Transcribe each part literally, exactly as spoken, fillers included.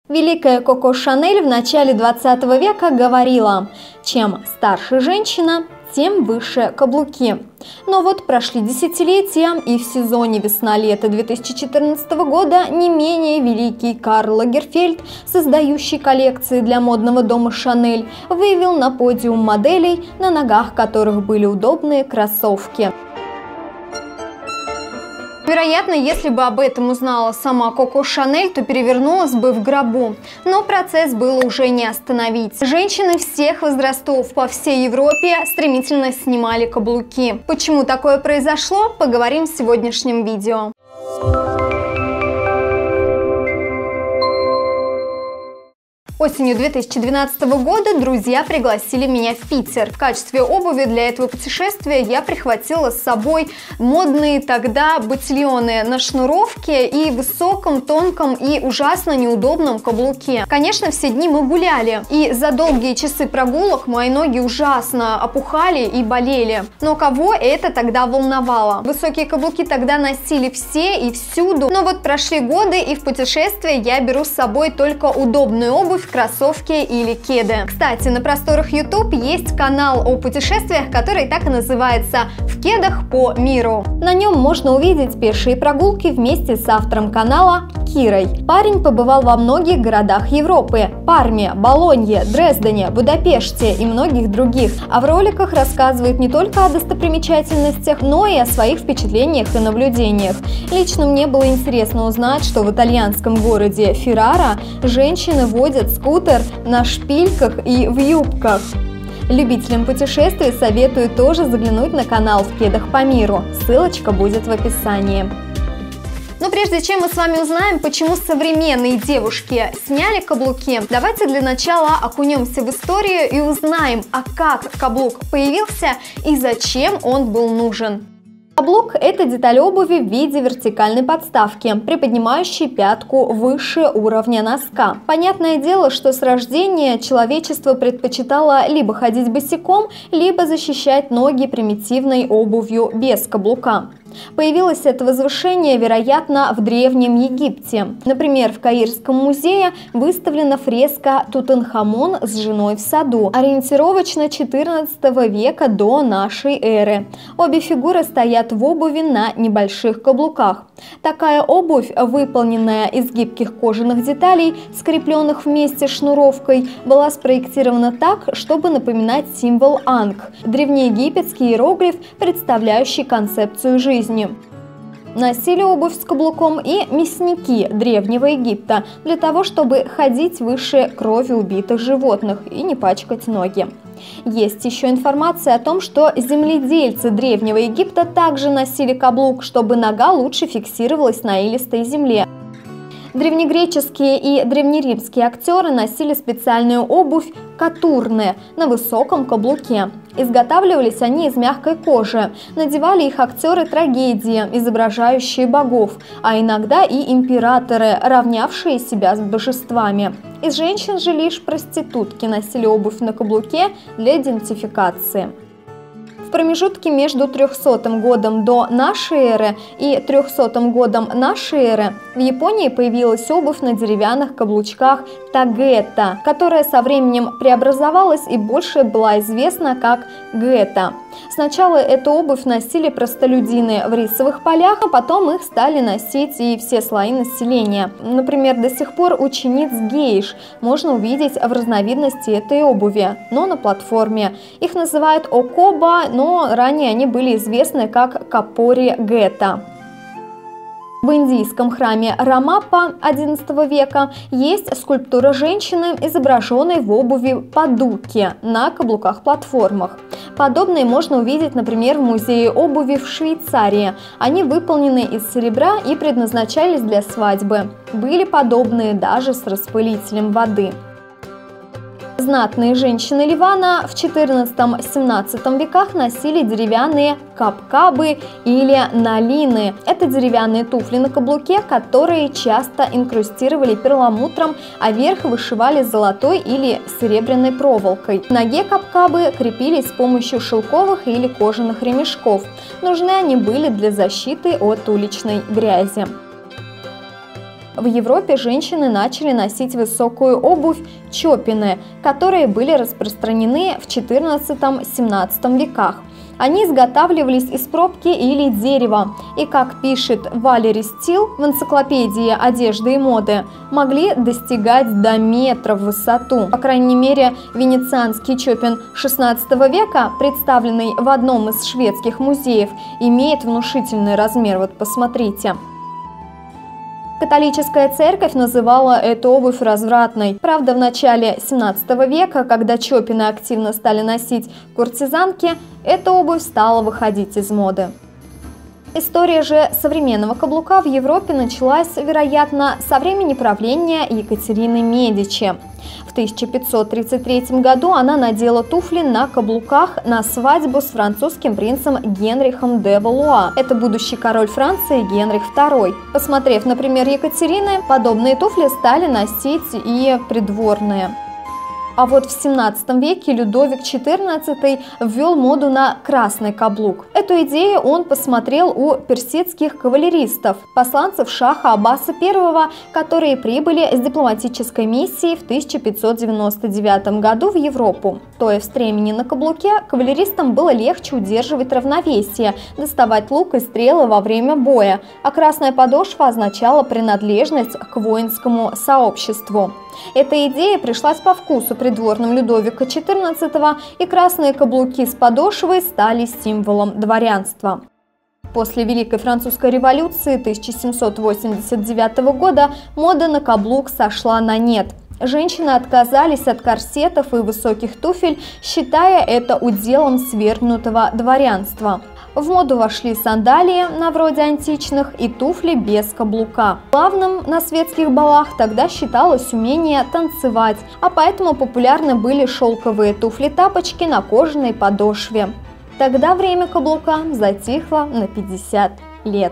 Великая Коко Шанель в начале двадцатого века говорила: чем старше женщина, тем выше каблуки. Но вот прошли десятилетия, и в сезоне весна-лето две тысячи четырнадцатого года не менее великий Карл Лагерфельд, создающий коллекции для модного дома Шанель, вывел на подиум моделей, на ногах которых были удобные кроссовки. Вероятно, если бы об этом узнала сама Коко Шанель, то перевернулась бы в гробу. Но процесс было уже не остановить. Женщины всех возрастов по всей Европе стремительно снимали каблуки. Почему такое произошло, поговорим в сегодняшнем видео. Осенью две тысячи двенадцатого года друзья пригласили меня в Питер. В качестве обуви для этого путешествия я прихватила с собой модные тогда ботильоны на шнуровке и высоком, тонком и ужасно неудобном каблуке. Конечно, все дни мы гуляли, и за долгие часы прогулок мои ноги ужасно опухали и болели. Но кого это тогда волновало? Высокие каблуки тогда носили все и всюду. Но вот прошли годы, и в путешествие я беру с собой только удобную обувь, кроссовки или кеды. Кстати, на просторах YouTube есть канал о путешествиях, который так и называется «В кедах по миру». На нем можно увидеть пешие прогулки вместе с автором канала Кирой. Парень побывал во многих городах Европы – Парме, Болонье, Дрездене, Будапеште и многих других. А в роликах рассказывает не только о достопримечательностях, но и о своих впечатлениях и наблюдениях. Лично мне было интересно узнать, что в итальянском городе Феррара женщины водят скутер на шпильках и в юбках. Любителям путешествий советую тоже заглянуть на канал «В кедах по миру». Ссылочка будет в описании. Но прежде чем мы с вами узнаем, почему современные девушки сняли каблуки, давайте для начала окунемся в историю и узнаем, а как каблук появился и зачем он был нужен. Каблук – это деталь обуви в виде вертикальной подставки, приподнимающей пятку выше уровня носка. Понятное дело, что с рождения человечество предпочитало либо ходить босиком, либо защищать ноги примитивной обувью без каблука. Появилось это возвышение, вероятно, в Древнем Египте. Например, в Каирском музее выставлена фреска «Тутанхамон с женой в саду», ориентировочно четырнадцатого века до нашей эры. Обе фигуры стоят в обуви на небольших каблуках. Такая обувь, выполненная из гибких кожаных деталей, скрепленных вместе шнуровкой, была спроектирована так, чтобы напоминать символ Анг – древнеегипетский иероглиф, представляющий концепцию жизни. Носили обувь с каблуком и мясники Древнего Египта для того, чтобы ходить выше крови убитых животных и не пачкать ноги. Есть еще информация о том, что земледельцы Древнего Египта также носили каблук, чтобы нога лучше фиксировалась на илистой земле. Древнегреческие и древнеримские актеры носили специальную обувь катурны на высоком каблуке. Изготавливались они из мягкой кожи. Надевали их актеры трагедии, изображающие богов, а иногда и императоры, равнявшие себя с божествами. Из женщин же лишь проститутки носили обувь на каблуке для идентификации. В промежутке между трехсотым годом до нашей эры и трехсотым годом нашей эры в Японии появилась обувь на деревянных каблучках тагета, которая со временем преобразовалась и больше была известна как гета. Сначала эту обувь носили простолюдины в рисовых полях, а потом их стали носить и все слои населения. Например, до сих пор учениц гейш можно увидеть в разновидности этой обуви, но на платформе. Их называют окоба, но ранее они были известны как капори гета. В индийском храме Рамаппа одиннадцатого века есть скульптура женщины, изображенной в обуви падуки на каблуках-платформах. Подобные можно увидеть, например, в музее обуви в Швейцарии. Они выполнены из серебра и предназначались для свадьбы. Были подобные даже с распылителем воды. Знатные женщины Ливана в четырнадцатом-семнадцатом веках носили деревянные капкабы или налины. Это деревянные туфли на каблуке, которые часто инкрустировали перламутром, а верх вышивали золотой или серебряной проволокой. К ноге капкабы крепились с помощью шелковых или кожаных ремешков. Нужны они были для защиты от уличной грязи. В Европе женщины начали носить высокую обувь чопины, которые были распространены в четырнадцатом-семнадцатом веках. Они изготавливались из пробки или дерева, и, как пишет Валери Стил в энциклопедии одежды и моды, могли достигать до метра в высоту. По крайней мере, венецианский чопин шестнадцатого века, представленный в одном из шведских музеев, имеет внушительный размер. Вот посмотрите. Католическая церковь называла эту обувь развратной. Правда, в начале семнадцатого века, когда чопины активно стали носить куртизанки, эта обувь стала выходить из моды. История же современного каблука в Европе началась, вероятно, со времени правления Екатерины Медичи. В тысяча пятьсот тридцать третьем году она надела туфли на каблуках на свадьбу с французским принцем Генрихом де Валуа. Это будущий король Франции Генрих второй. Посмотрев, например, Екатерины, подобные туфли стали носить и придворные. А вот в семнадцатом веке Людовик четырнадцатый ввел моду на красный каблук. Эту идею он посмотрел у персидских кавалеристов, посланцев шаха Аббаса первого, которые прибыли с дипломатической миссией в тысяча пятьсот девяносто девятом году в Европу. Стоя в стремени на каблуке, кавалеристам было легче удерживать равновесие, доставать лук и стрелы во время боя, а красная подошва означала принадлежность к воинскому сообществу. Эта идея пришлась по вкусу придворным Людовика четырнадцатого, и красные каблуки с подошвой стали символом дворянства. После Великой Французской революции тысяча семьсот восемьдесят девятого года мода на каблук сошла на нет. Женщины отказались от корсетов и высоких туфель, считая это уделом свергнутого дворянства. В моду вошли сандалии, на вроде античных, и туфли без каблука. Главным на светских балах тогда считалось умение танцевать, а поэтому популярны были шелковые туфли-тапочки на кожаной подошве. Тогда время каблука затихло на пятьдесят лет.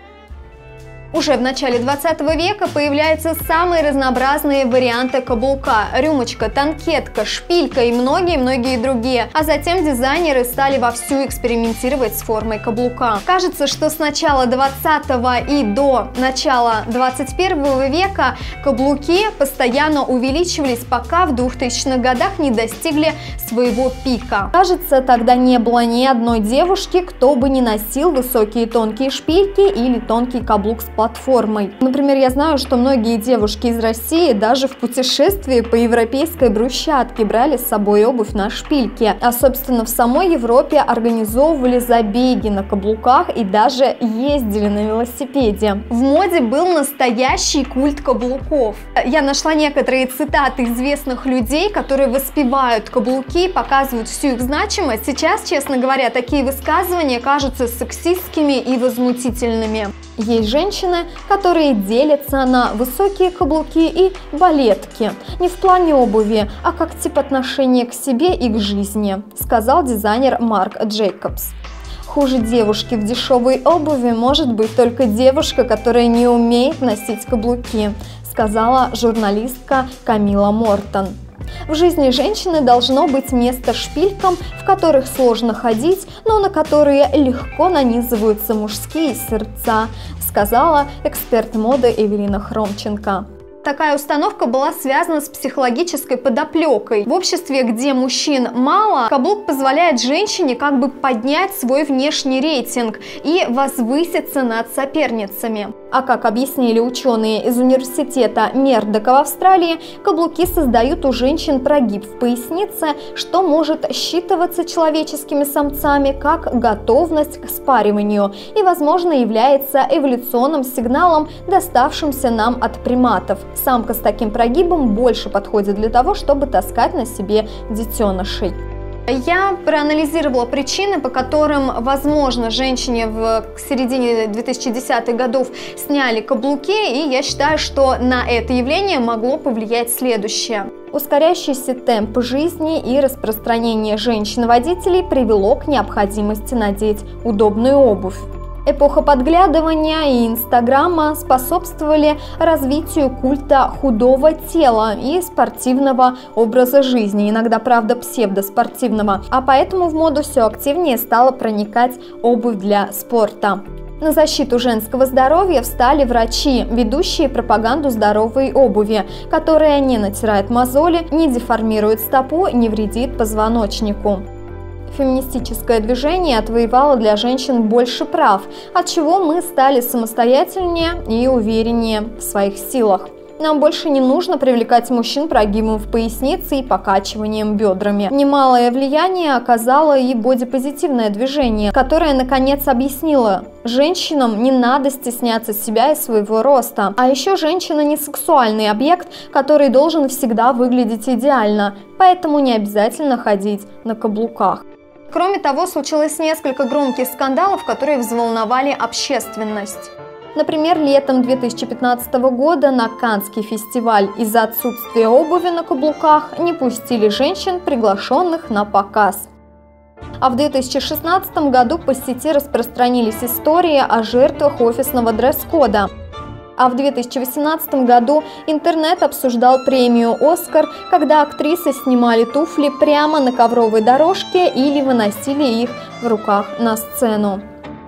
Уже в начале двадцатого века появляются самые разнообразные варианты каблука: рюмочка, танкетка, шпилька и многие-многие другие. А затем дизайнеры стали вовсю экспериментировать с формой каблука. Кажется, что с начала двадцатого и до начала двадцать первого века каблуки постоянно увеличивались, пока в двухтысячных годах не достигли своего пика. Кажется, тогда не было ни одной девушки, кто бы не носил высокие тонкие шпильки или тонкий каблук с платформой. Например, я знаю, что многие девушки из России даже в путешествии по европейской брусчатке брали с собой обувь на шпильке. А, собственно, в самой Европе организовывали забеги на каблуках и даже ездили на велосипеде. В моде был настоящий культ каблуков. Я нашла некоторые цитаты известных людей, которые воспевают каблуки, показывают всю их значимость. Сейчас, честно говоря, такие высказывания кажутся сексистскими и возмутительными. Есть женщины, которые делятся на высокие каблуки и балетки. Не в плане обуви, а как тип отношения к себе и к жизни, сказал дизайнер Марк Джейкобс. Хуже девушки в дешевой обуви может быть только девушка, которая не умеет носить каблуки, сказала журналистка Камила Мортон. В жизни женщины должно быть место шпилькам, в которых сложно ходить, но на которые легко нанизываются мужские сердца, сказала эксперт моды Эвелина Хромченко. Такая установка была связана с психологической подоплекой. В обществе, где мужчин мало, каблук позволяет женщине как бы поднять свой внешний рейтинг и возвыситься над соперницами. А как объяснили ученые из университета Мердока в Австралии, каблуки создают у женщин прогиб в пояснице, что может считываться человеческими самцами как готовность к спариванию и, возможно, является эволюционным сигналом, доставшимся нам от приматов. Самка с таким прогибом больше подходит для того, чтобы таскать на себе детенышей. Я проанализировала причины, по которым, возможно, женщине в середине две тысячи десятых годов сняли каблуки, и я считаю, что на это явление могло повлиять следующее. Ускоряющийся темп жизни и распространение женщин-водителей привело к необходимости надеть удобную обувь. Эпоха подглядывания и Инстаграма способствовали развитию культа худого тела и спортивного образа жизни, иногда, правда, псевдоспортивного, а поэтому в моду все активнее стала проникать обувь для спорта. На защиту женского здоровья встали врачи, ведущие пропаганду здоровой обуви, которая не натирает мозоли, не деформирует стопу, не вредит позвоночнику. Феминистическое движение отвоевало для женщин больше прав, от чего мы стали самостоятельнее и увереннее в своих силах. Нам больше не нужно привлекать мужчин прогибом в пояснице и покачиванием бедрами. Немалое влияние оказало и бодипозитивное движение, которое наконец объяснило: женщинам не надо стесняться себя и своего роста. А еще женщина не сексуальный объект, который должен всегда выглядеть идеально, поэтому не обязательно ходить на каблуках. Кроме того, случилось несколько громких скандалов, которые взволновали общественность. Например, летом две тысячи пятнадцатого года на Каннский фестиваль из-за отсутствия обуви на каблуках не пустили женщин, приглашенных на показ. А в две тысячи шестнадцатом году по сети распространились истории о жертвах офисного дресс-кода. А в две тысячи восемнадцатом году интернет обсуждал премию «Оскар», когда актрисы снимали туфли прямо на ковровой дорожке или выносили их в руках на сцену.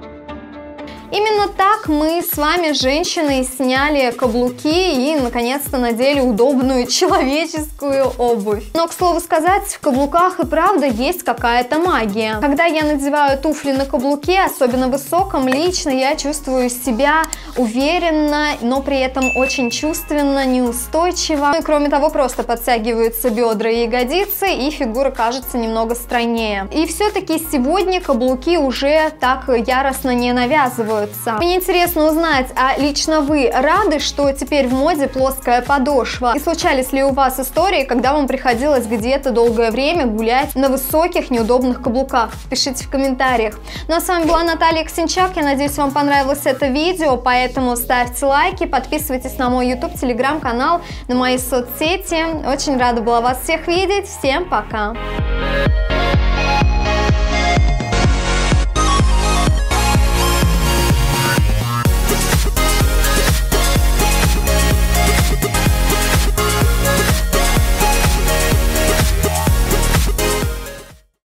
Именно так мы с вами, женщины, сняли каблуки и наконец-то надели удобную человеческую обувь. Но, к слову сказать, в каблуках и правда есть какая-то магия. Когда я надеваю туфли на каблуке, особенно высоком, лично я чувствую себя уверенно, но при этом очень чувственно, неустойчиво. Ну и кроме того, просто подтягиваются бедра и ягодицы, и фигура кажется немного стройнее. И все-таки сегодня каблуки уже так яростно не навязывают. Мне интересно узнать, а лично вы рады, что теперь в моде плоская подошва? И случались ли у вас истории, когда вам приходилось где-то долгое время гулять на высоких неудобных каблуках? Пишите в комментариях. Ну а с вами была Наталья Ксенчак. Я надеюсь, вам понравилось это видео, поэтому ставьте лайки, подписывайтесь на мой YouTube, телеграм-канал, на мои соцсети. Очень рада была вас всех видеть. Всем пока!